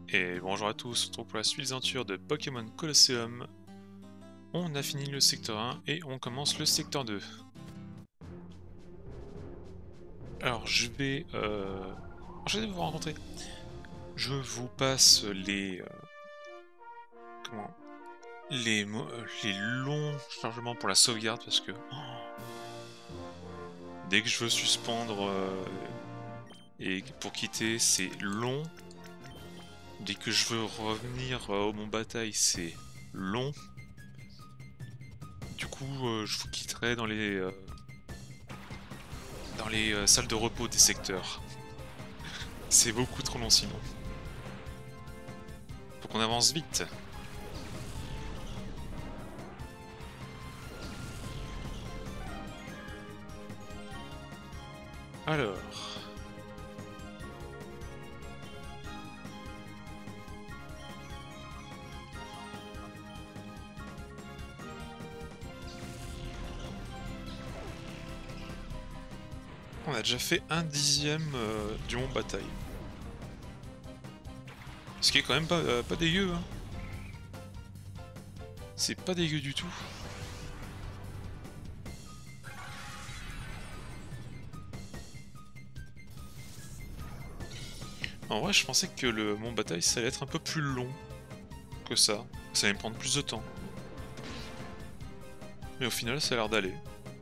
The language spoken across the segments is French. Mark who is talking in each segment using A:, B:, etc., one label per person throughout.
A: Et bonjour à tous, on se retrouve pour la suite des aventures de Pokémon Colosseum. On a fini le secteur 1 et on commence le secteur 2. Alors je vais vous rencontrer. Je vous passe comment... les longs chargements pour la sauvegarde parce que... dès que je veux suspendre et pour quitter, c'est long. Dès que je veux revenir au mont bataille, c'est long. Du coup, je vous quitterai dans les salles de repos des secteurs. C'est beaucoup trop long sinon. Faut qu'on avance vite. Alors... on a déjà fait 1/10 du mont bataille. Ce qui est quand même pas dégueu, hein. C'est pas dégueu du tout. En vrai, je pensais que le mont bataille, ça allait être un peu plus long que ça. Ça allait me prendre plus de temps. Mais au final, ça a l'air d'aller.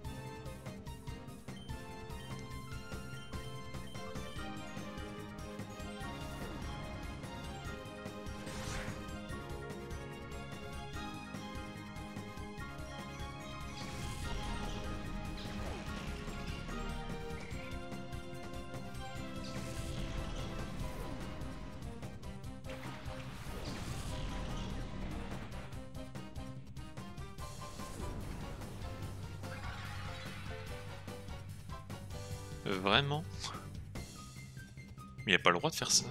A: Vraiment? Mais y a pas le droit de faire ça.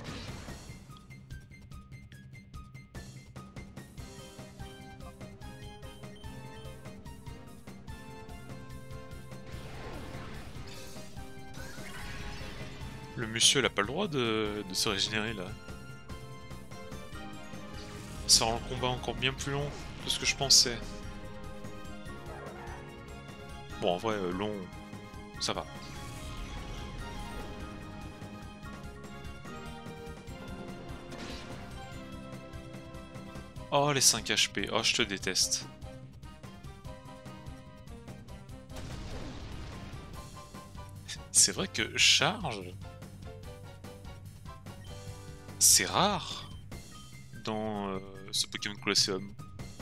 A: Le monsieur, il a pas le droit de se régénérer là. Ça rend le combat encore bien plus long que ce que je pensais. Bon, en vrai, long, ça va. Oh, les 5 HP. Oh, je te déteste. C'est vrai que charge... c'est rare dans ce Pokémon Colosseum.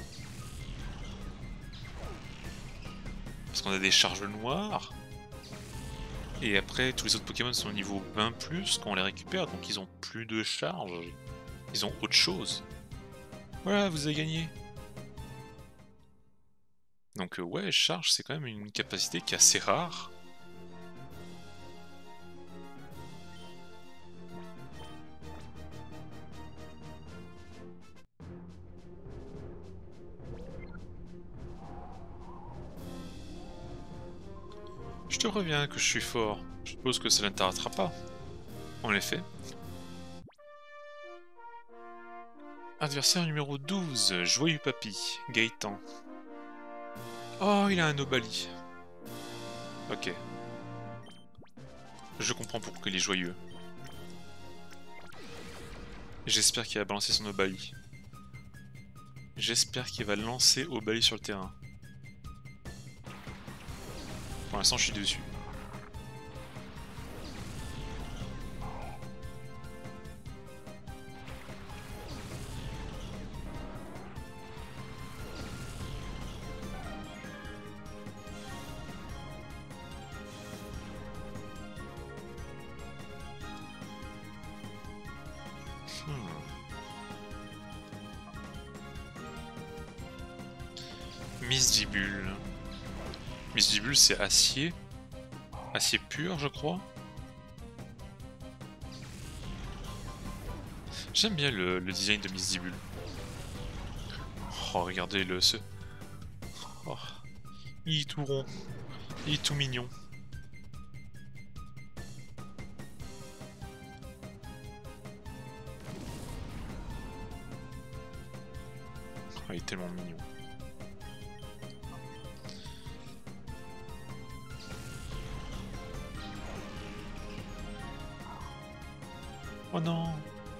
A: Parce qu'on a des charges noires. Et après, tous les autres Pokémon sont au niveau 20+, quand on les récupère, donc ils ont plus de charge. Ils ont autre chose. Voilà, vous avez gagné. Donc ouais, charge, c'est quand même une capacité qui est assez rare. Je te reviens que je suis fort. Je suppose que cela ne t'arrêtera pas. En effet. Adversaire numéro 12, Joyeux Papy, Gaëtan. Oh, il a un Obali. Ok. Je comprends pourquoi il est joyeux. J'espère qu'il va balancer son Obali. J'espère qu'il va lancer Obali sur le terrain. Pour l'instant, je suis dessus. Misdibule. Misdibule, c'est acier. Acier pur, je crois. J'aime bien le design de Misdibule. Oh, regardez-le, ce... Oh. Il est tout rond. Il est tout mignon. tellement mignon. Oh non!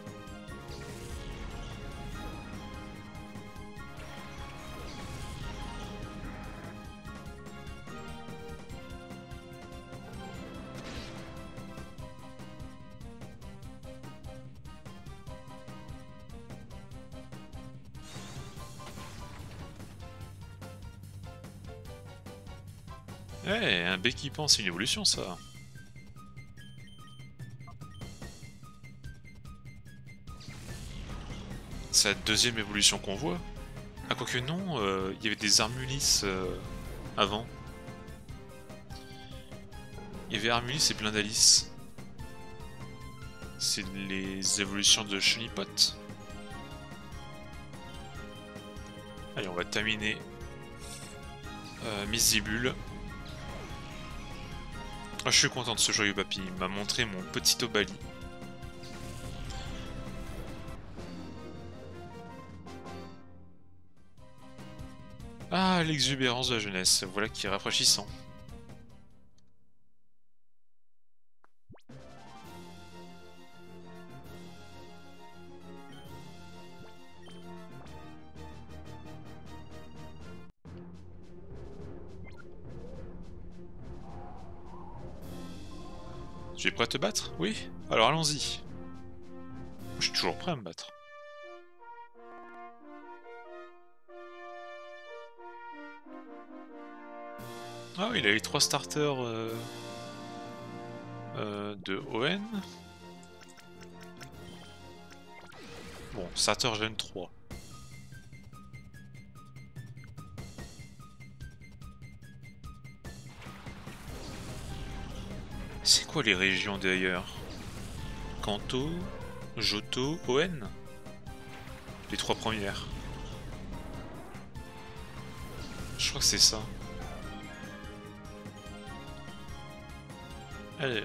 A: Eh, un Béquipant, c'est une évolution ça. C'est la deuxième évolution qu'on voit. Ah, quoique non, il y avait des Armulis avant. Il y avait Armulis et Blindalis. C'est les évolutions de Chunipot. Allez, on va terminer Miss Zibule. Ah, je suis content de ce joyeux papy, il m'a montré mon petit Obali. Ah, l'exubérance de la jeunesse, voilà qui est rafraîchissant. Tu es prêt à te battre? Oui? Alors allons-y. Je suis toujours prêt à me battre. Ah, il a les 3 starters de ON. Bon, starter Gen 3. C'est quoi les régions d'ailleurs? Kanto, Johto, ON? Les 3 premières. Je crois que c'est ça. Alors...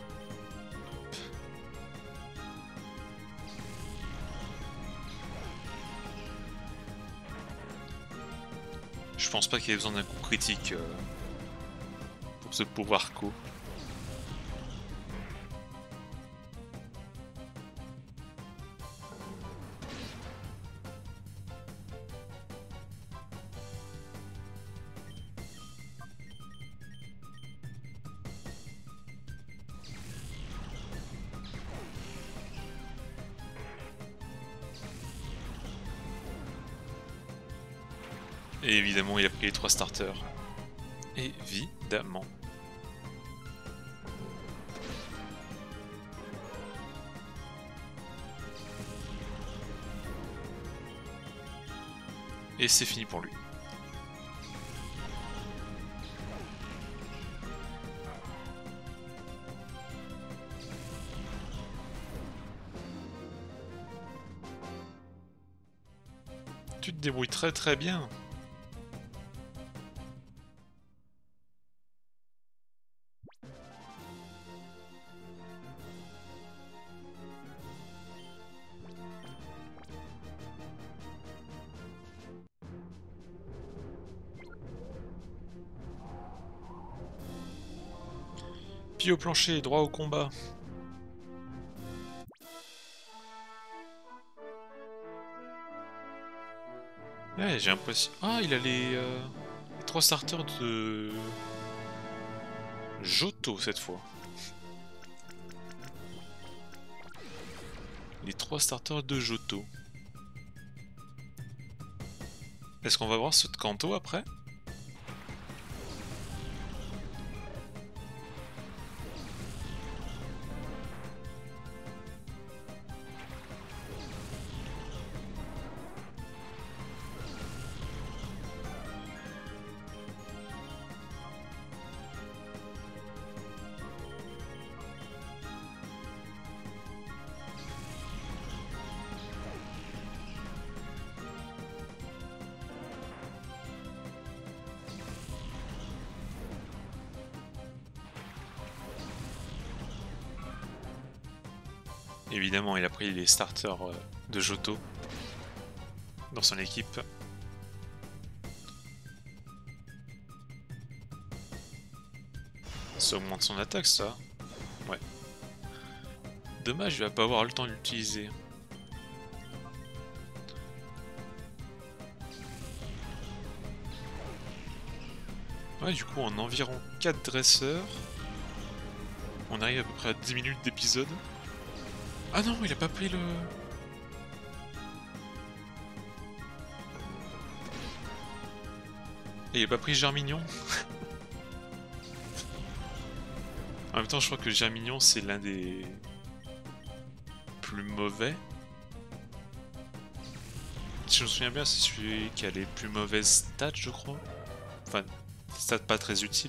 A: Je pense pas qu'il y ait besoin d'un coup critique pour ce pouvoir co. Et évidemment, il a pris les 3 starters. Évidemment. Et c'est fini pour lui. Tu te débrouilles très très bien. Pied au plancher, droit au combat. Ouais, j'ai l'impression... Ah, il a les 3 starters de... Johto cette fois. Les 3 starters de Johto. Est-ce qu'on va voir ceux de Kanto après? Évidemment, il a pris les starters de Johto dans son équipe. Ça augmente son attaque, ça. Ouais. Dommage, il va pas avoir le temps de l'utiliser. Ouais, du coup, en environ 4 dresseurs, on arrive à peu près à 10 minutes d'épisode. Ah non, il a pas pris le... Et il a pas pris Germignon. En même temps, je crois que Germignon, c'est l'un des plus mauvais. Si je me souviens bien, c'est celui qui a les plus mauvaises stats, je crois. Enfin, stats pas très utiles.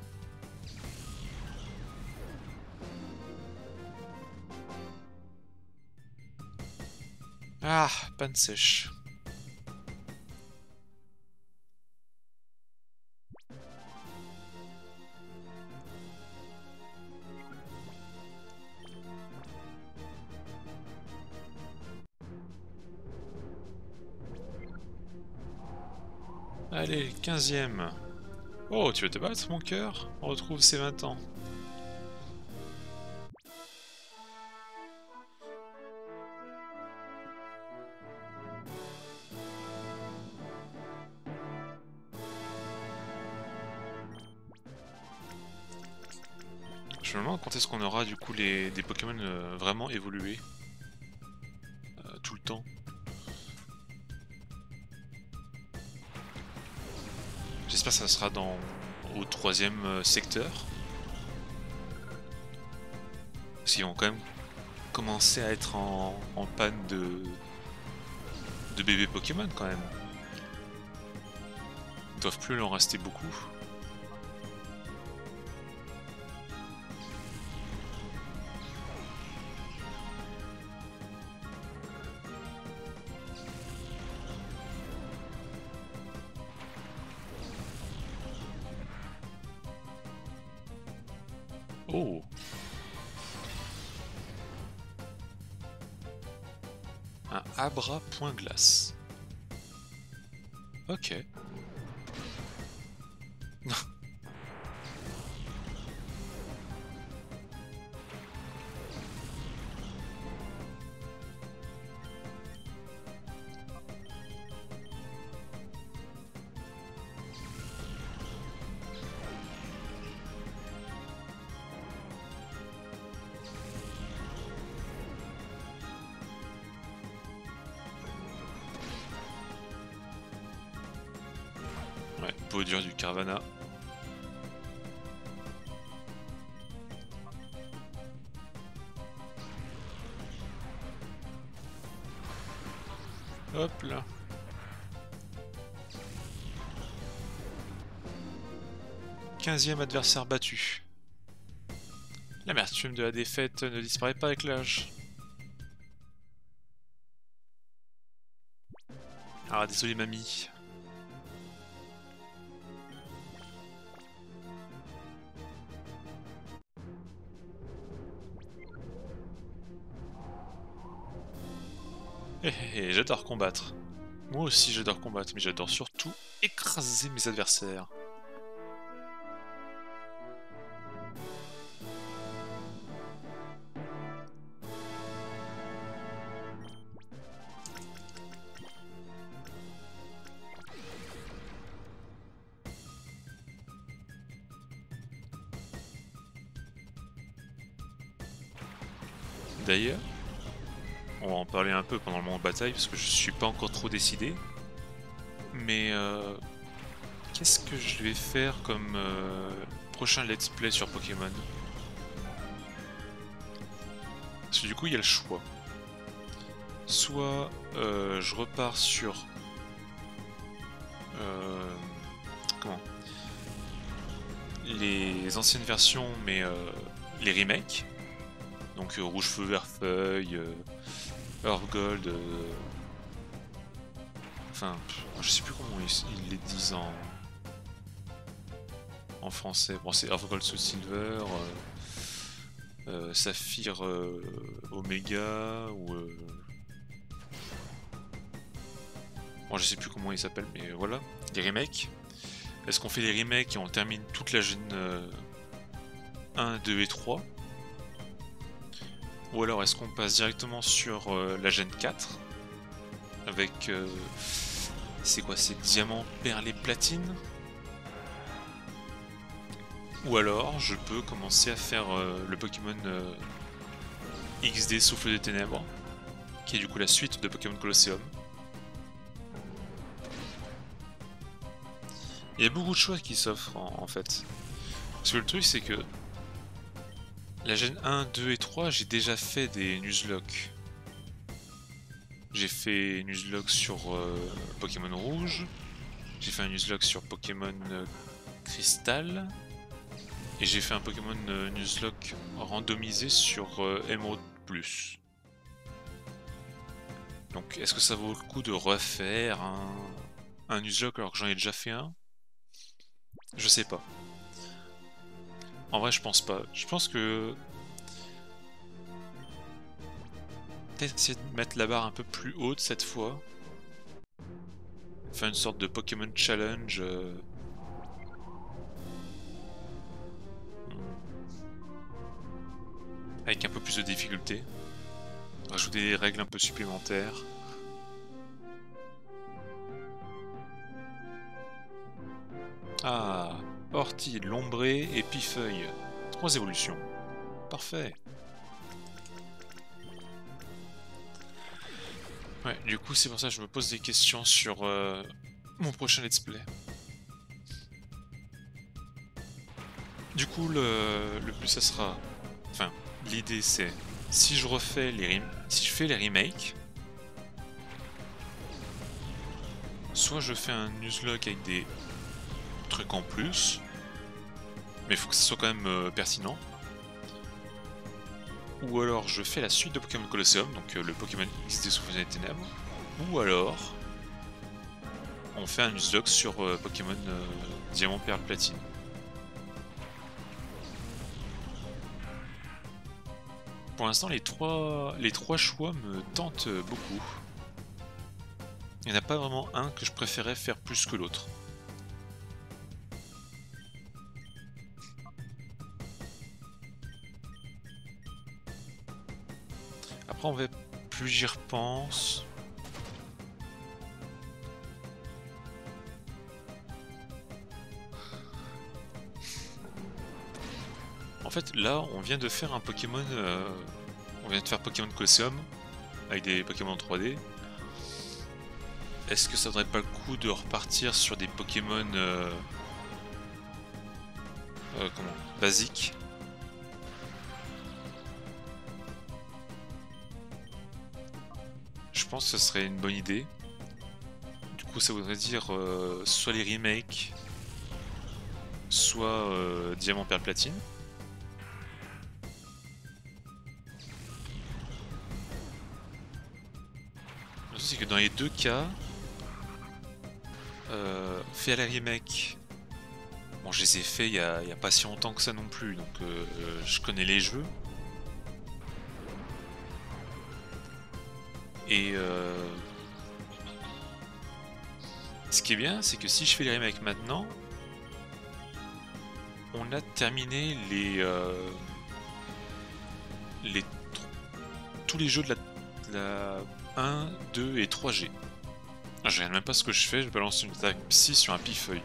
A: Ah, panne sèche. Allez, 15e. Oh, tu veux te battre, mon cœur? On retrouve ses 20 ans. Je me demande quand est-ce qu'on aura du coup des Pokémon vraiment évolués. Tout le temps. J'espère que ça sera au 3e secteur. Parce qu'ils vont quand même commencer à être en panne de bébés Pokémon quand même. Ils doivent plus en rester beaucoup. Oh! Un Abra point glace. Ok. Ouais, peau dure du Carvana. Hop là. Quinzième adversaire battu. L'amertume de la défaite ne disparaît pas avec l'âge. Ah, désolé mamie. J'adore combattre. Moi aussi j'adore combattre, mais j'adore surtout écraser mes adversaires. D'ailleurs, on va en parler un peu pendant le moment de bataille parce que je suis pas encore trop décidé. Mais qu'est-ce que je vais faire comme prochain let's play sur Pokémon? Parce que du coup il y a le choix. Soit je repars sur comment, les anciennes versions mais les remakes. Donc Rouge Feu Vert Feuille, Earth Gold, enfin je sais plus comment ils les disent en français. Bon, c'est Earth Gold Soul Silver, Saphir Omega ou bon, je sais plus comment ils s'appellent, mais voilà, les remakes. Est-ce qu'on fait les remakes et on termine toute la 1, 2 et 3. Ou alors est-ce qu'on passe directement sur la Gen 4 avec... c'est quoi? C'est diamant, perle et platine? Ou alors je peux commencer à faire le Pokémon XD Souffle des Ténèbres, qui est du coup la suite de Pokémon Colosseum. Il y a beaucoup de choix qui s'offrent en fait. Parce que le truc c'est que la Gen 1, 2 et 3, j'ai déjà fait des Nuzlocke. J'ai fait Nuzlocke sur Pokémon Rouge, j'ai fait un Nuzlocke sur Pokémon Cristal, et j'ai fait un Pokémon Nuzlocke randomisé sur Emerald Plus. Donc est-ce que ça vaut le coup de refaire un Nuzlocke alors que j'en ai déjà fait un? Je sais pas. En vrai, je pense pas. Je pense que... peut-être essayer de mettre la barre un peu plus haute cette fois. Faire une sorte de Pokémon Challenge. Avec un peu plus de difficulté. Rajouter des règles un peu supplémentaires. Ah, Ortie, Lombré et Pifeuille. 3 évolutions. Parfait. Ouais, du coup c'est pour ça que je me pose des questions sur mon prochain let's play. Du coup le but ça sera... Enfin, l'idée c'est... Si je refais si je fais les remakes... Soit je fais un Nuzlocke avec des trucs en plus, mais il faut que ce soit quand même pertinent. Ou alors je fais la suite de Pokémon Colosseum, donc le Pokémon XD Souffle des Ténèbres. Ou alors on fait un Nuzlocke sur Pokémon Diamant, Perle, Platine. Pour l'instant les trois choix me tentent beaucoup. Il n'y en a pas vraiment un que je préférais faire plus que l'autre. Après en fait, plus j'y repense... En fait là on vient de faire un Pokémon... on vient de faire Pokémon Colosseum avec des Pokémon en 3D. Est-ce que ça vaudrait pas le coup de repartir sur des Pokémon basiques? Je pense que ce serait une bonne idée. Du coup ça voudrait dire soit les remakes, soit Diamant, Perle, Platine. Le truc c'est que dans les deux cas, fait à la remake, bon je les ai fait il y a pas si longtemps que ça non plus, donc je connais les jeux. Et ce qui est bien, c'est que si je fais les remakes maintenant, on a terminé tous les jeux de la 1, 2 et 3G. Je regarde même pas ce que je fais, je balance une attaque psy sur un pifeuille.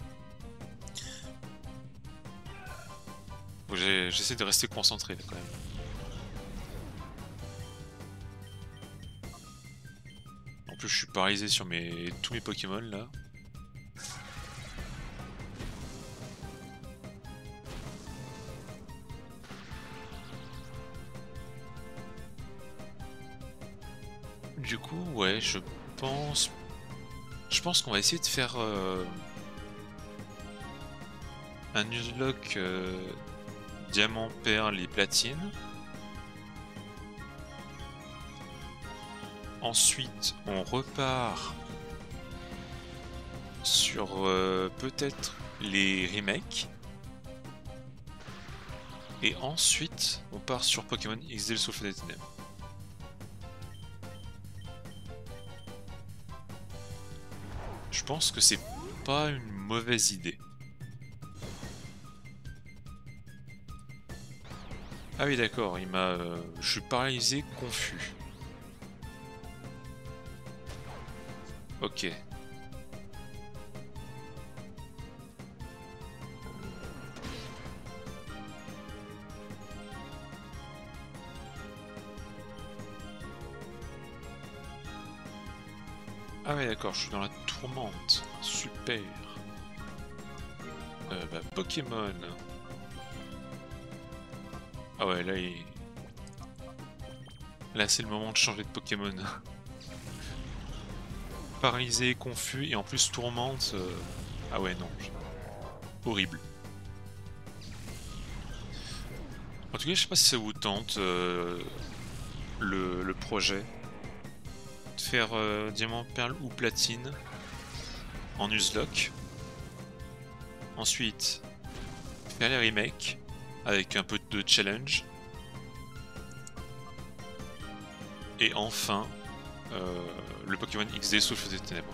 A: J'essaie de rester concentré là, quand même. En plus je suis paralysé sur tous mes Pokémon là. Du coup ouais je pense qu'on va essayer de faire un Nuzlocke Diamant, Perle et Platine. Ensuite, on repart sur peut-être les remakes. Et ensuite, on part sur Pokémon XD le Souffle des Ténèbres. Je pense que c'est pas une mauvaise idée. Ah oui d'accord, il m'a... je suis paralysé, confus. Ok. Ah ouais d'accord, je suis dans la tourmente. Super. Bah, Pokémon. Ah ouais, là, là c'est le moment de changer de Pokémon. Paralysé, confus et en plus tourmente. Ah ouais, non. Horrible. En tout cas, je sais pas si ça vous tente le projet de faire diamant, perle ou platine en Nuzlocke. Ensuite, faire les remakes avec un peu de challenge. Et enfin, le Pokémon XD Souffle des Ténèbres.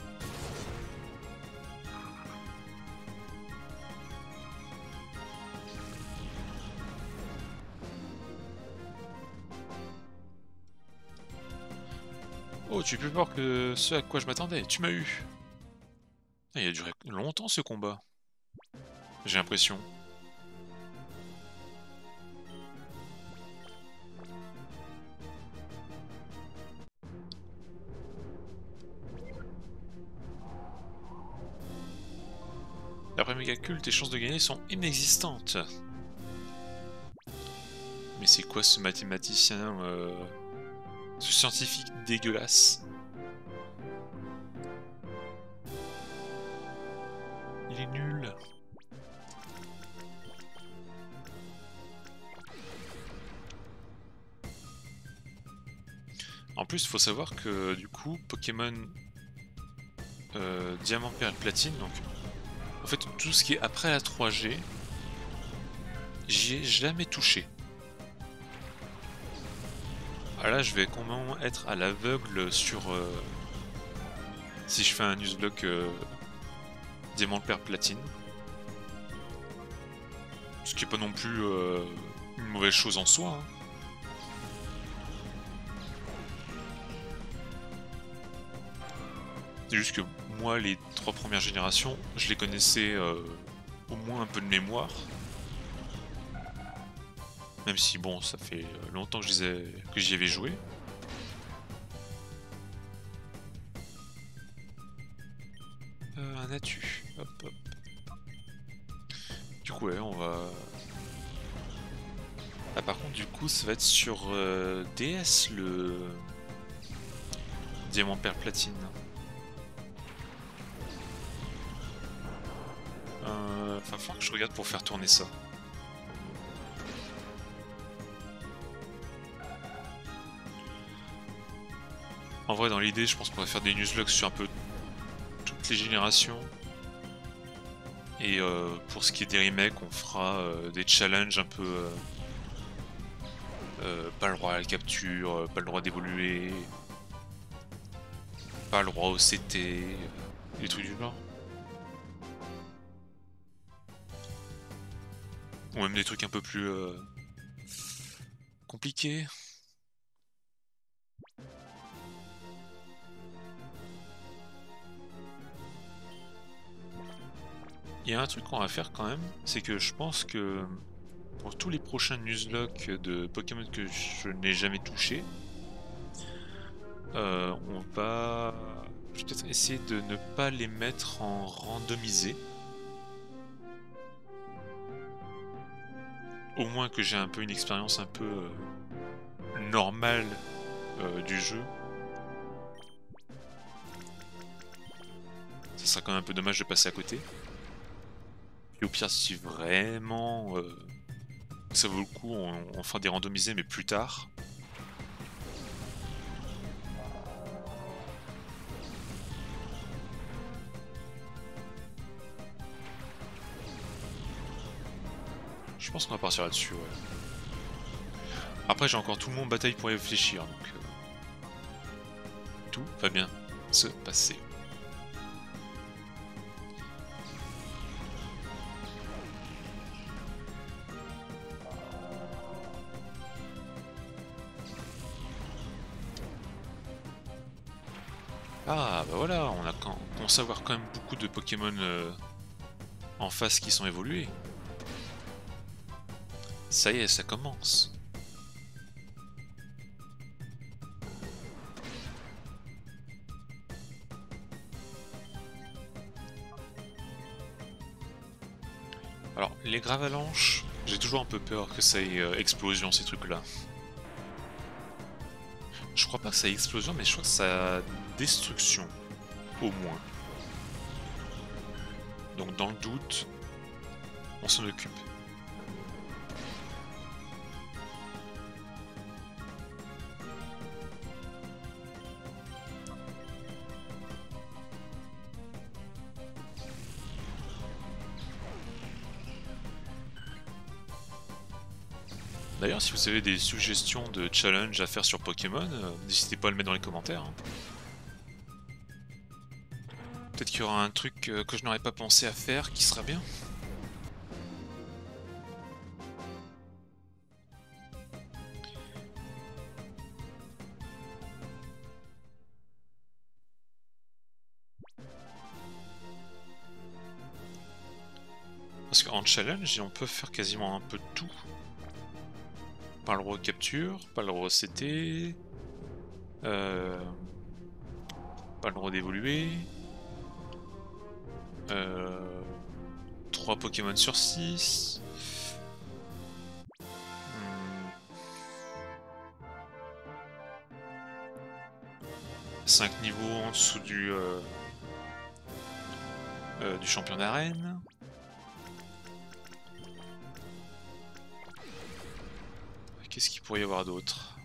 A: Oh, tu es plus fort que ce à quoi je m'attendais, tu m'as eu. Ah, il a duré longtemps ce combat, j'ai l'impression. D'après mes calculs, tes chances de gagner sont inexistantes. Mais c'est quoi ce mathématicien, ce scientifique dégueulasse? Il est nul. En plus, il faut savoir que du coup, Pokémon Diamant, Perle, Platine, donc en fait tout ce qui est après la 3G, j'y ai jamais touché. Ah là, je vais comment être à l'aveugle sur si je fais un Nuzlocke Diamant, Perle, Platine. Ce qui est pas non plus une mauvaise chose en soi. Hein. C'est juste que moi, les 3 premières générations, je les connaissais au moins un peu de mémoire. Même si, bon, ça fait longtemps que j'y avais joué. Un atu. Hop, hop. Du coup, ouais, on va... Ah, par contre, du coup, ça va être sur DS, le... Diamant, Perle, Platine. Enfin, faut que je regarde pour faire tourner ça. En vrai, dans l'idée, je pense qu'on va faire des nuzlocks sur un peu toutes les générations. Et pour ce qui est des remakes, on fera des challenges un peu... pas le droit à la capture, pas le droit d'évoluer, pas le droit au CT, des trucs du genre. Ou même des trucs un peu plus compliqués. Il y a un truc qu'on va faire quand même, c'est que je pense que pour tous les prochains nuzlocke de Pokémon que je n'ai jamais touché, on va peut-être essayer de ne pas les mettre en randomisé. Au moins que j'ai un peu une expérience un peu normale du jeu. Ça sera quand même un peu dommage de passer à côté. Et au pire, si vraiment ça vaut le coup, on fera des randomisés, mais plus tard. Je pense qu'on va partir là-dessus, ouais. Après, j'ai encore tout le monde bataille pour y réfléchir, donc tout va bien se passer. Ah bah voilà, on a commencé à avoir quand même beaucoup de Pokémon en face qui sont évolués. Ça y est, ça commence. Alors, les Gravalanches, j'ai toujours un peu peur que ça ait explosion ces trucs-là. Je crois pas que ça ait explosion, mais je crois que ça a destruction, au moins. Donc dans le doute, on s'en occupe. D'ailleurs, si vous avez des suggestions de challenge à faire sur Pokémon, n'hésitez pas à le mettre dans les commentaires, hein. Peut-être qu'il y aura un truc que je n'aurais pas pensé à faire qui sera bien. Parce qu'en challenge, on peut faire quasiment un peu de tout. Pas le droit de capture, pas le droit de CT, pas le droit d'évoluer. 3 Pokémon sur 6. 5 niveaux en dessous du champion d'arène. Qu'est-ce qu'il pourrait y avoir d'autre?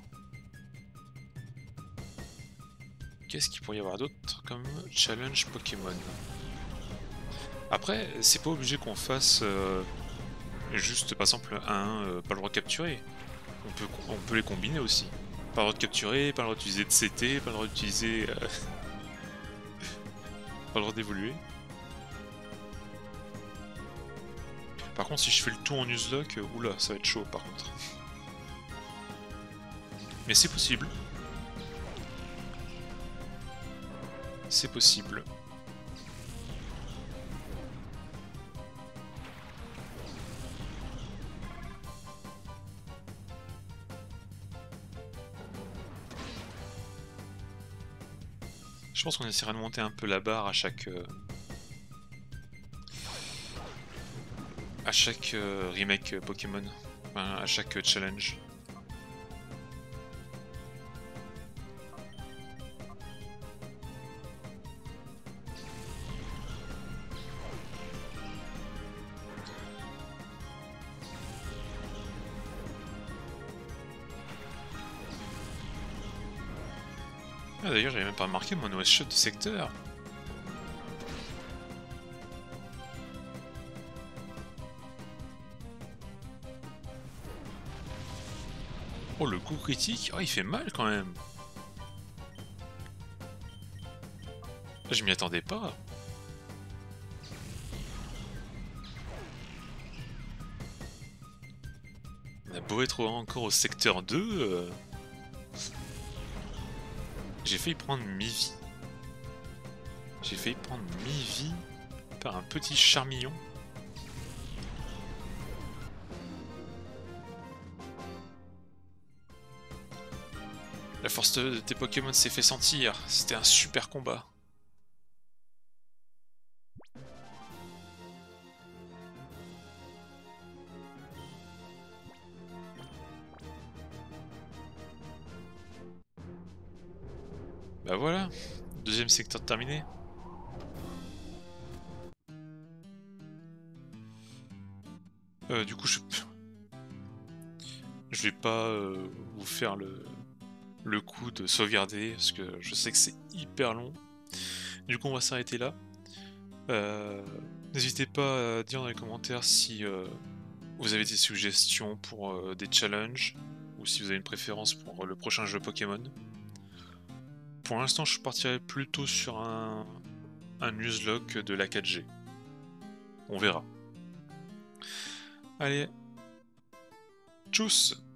A: Qu'est-ce qu'il pourrait y avoir d'autre comme challenge Pokémon? Après, c'est pas obligé qu'on fasse juste par exemple un pas le droit de capturer. On peut les combiner aussi. Pas le droit de capturer, pas le droit d'utiliser de CT, pas le droit d'utiliser. Pas le droit d'évoluer. Par contre, si je fais le tout en Nuzlocke, oula, ça va être chaud par contre. Mais c'est possible. C'est possible. Je pense qu'on essaiera de monter un peu la barre à chaque remake Pokémon, enfin, à chaque challenge. Ah, d'ailleurs, j'avais même pas remarqué mon OS shot de secteur. Oh, le coup critique, oh, il fait mal quand même. Je m'y attendais pas. On a beau être encore au secteur 2, j'ai failli prendre mi-vie. J'ai failli prendre mi-vie par un petit charmillon. La force de tes Pokémon s'est fait sentir, c'était un super combat. Bah voilà, deuxième secteur terminé. Du coup, je vais pas vous faire le coup de sauvegarder, parce que je sais que c'est hyper long. Du coup, on va s'arrêter là. N'hésitez pas à dire dans les commentaires si vous avez des suggestions pour des challenges, ou si vous avez une préférence pour le prochain jeu Pokémon. Pour l'instant, je partirai plutôt sur un Nuzlocke de la 4G. On verra. Allez, tchuss!